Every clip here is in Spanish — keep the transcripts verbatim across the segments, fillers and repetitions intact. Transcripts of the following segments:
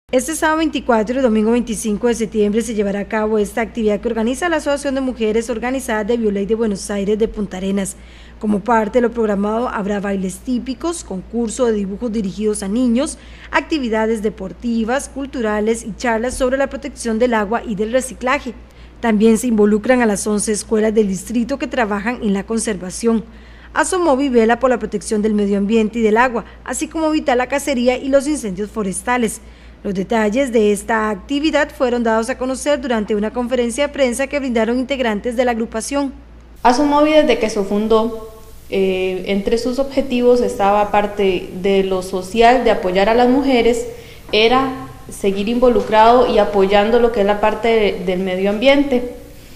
Este sábado veinticuatro y domingo veinticinco de septiembre se llevará a cabo esta actividad que organiza la Asociación de Mujeres Organizadas de Violey de Buenos Aires de Punta Arenas. Como parte de lo programado habrá bailes típicos, concurso de dibujos dirigidos a niños, actividades deportivas, culturales y charlas sobre la protección del agua y del reciclaje. También se involucran a las once escuelas del distrito que trabajan en la conservación. Asomovi vela por la protección del medio ambiente y del agua, así como evitar la cacería y los incendios forestales. Los detalles de esta actividad fueron dados a conocer durante una conferencia de prensa que brindaron integrantes de la agrupación. Asomovi, desde que se fundó, eh, entre sus objetivos estaba, aparte de lo social, de apoyar a las mujeres, era seguir involucrado y apoyando lo que es la parte de, del medio ambiente.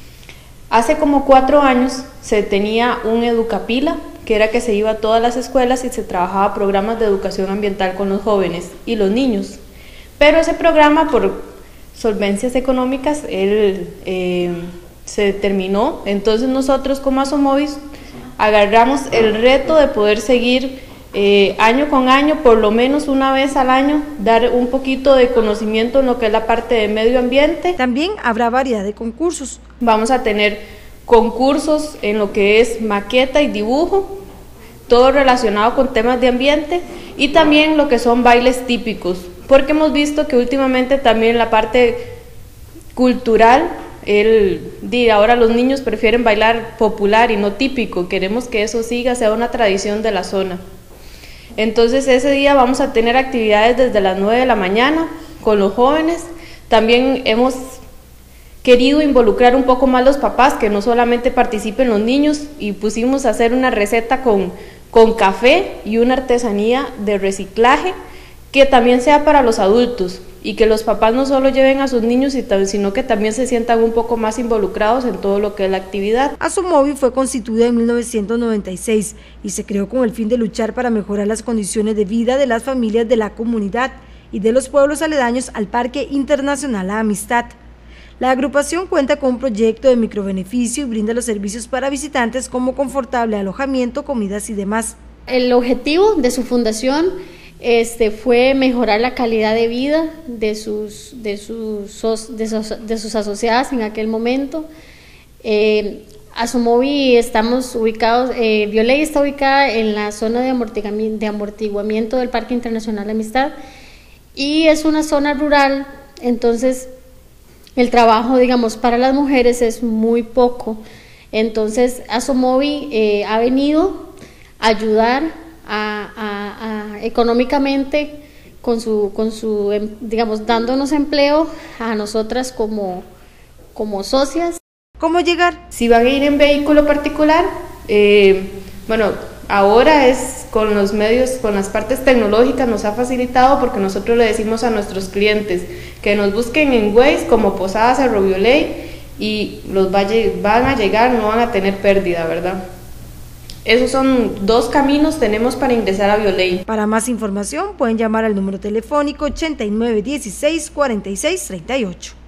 Hace como cuatro años se tenía un Educapila, que era que se iba a todas las escuelas y se trabajaba programas de educación ambiental con los jóvenes y los niños. Pero ese programa, por solvencias económicas, él, eh, se terminó. Entonces nosotros como Asomovi agarramos el reto de poder seguir eh, año con año, por lo menos una vez al año, dar un poquito de conocimiento en lo que es la parte de medio ambiente. También habrá variedad de concursos. Vamos a tener concursos en lo que es maqueta y dibujo, todo relacionado con temas de ambiente, y también lo que son bailes típicos, porque hemos visto que últimamente también la parte cultural, el, ahora los niños prefieren bailar popular y no típico. Queremos que eso siga, sea una tradición de la zona. Entonces ese día vamos a tener actividades desde las nueve de la mañana con los jóvenes. También hemos querido involucrar un poco más los papás, que no solamente participen los niños, y pusimos a hacer una receta con, con café y una artesanía de reciclaje que también sea para los adultos, y que los papás no solo lleven a sus niños, sino que también se sientan un poco más involucrados en todo lo que es la actividad. Asomovi fue constituida en mil novecientos noventa y seis y se creó con el fin de luchar para mejorar las condiciones de vida de las familias de la comunidad y de los pueblos aledaños al Parque Internacional La Amistad. La agrupación cuenta con un proyecto de microbeneficio y brinda los servicios para visitantes como confortable alojamiento, comidas y demás. El objetivo de su fundación Este, fue mejorar la calidad de vida de sus, de sus, de sus, de sus asociadas en aquel momento. Eh, Asomovi estamos ubicados, eh, Violey está ubicada en la zona de amortiguamiento, de amortiguamiento del Parque Internacional de Amistad, y es una zona rural, entonces el trabajo, digamos, para las mujeres es muy poco. Entonces Asomovi eh, ha venido a ayudar A, a, a, económicamente con su, con su, digamos, dándonos empleo a nosotras como, como socias. ¿Cómo llegar? Si van a ir en vehículo particular, eh, bueno, ahora es con los medios, con las partes tecnológicas nos ha facilitado, porque nosotros le decimos a nuestros clientes que nos busquen en Waze como Posada Cerro Violey y los va, van a llegar, no van a tener pérdida, ¿verdad? Esos son dos caminos tenemos para ingresar a Violey. Para más información pueden llamar al número telefónico ochenta y nueve dieciséis cuarenta y seis treinta y ocho.